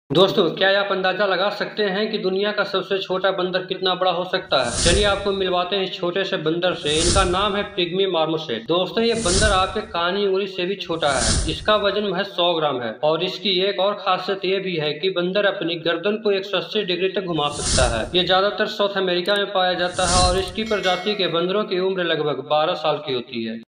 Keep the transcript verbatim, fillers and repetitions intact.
दोस्तों, क्या आप अंदाजा लगा सकते हैं कि दुनिया का सबसे छोटा बंदर कितना बड़ा हो सकता है? चलिए आपको मिलवाते हैं इस छोटे से बंदर से। इनका नाम है पिग्मी मार्मोसेट। दोस्तों, ये बंदर आपके कानी उंगली से भी छोटा है। इसका वजन महज सौ ग्राम है और इसकी एक और खासियत ये भी है कि बंदर अपनी गर्दन को एक सौ अस्सी डिग्री तक घुमा सकता है। ये ज्यादातर साउथ अमेरिका में पाया जाता है और इसकी प्रजाति के बंदरों की उम्र लगभग बारह साल की होती है।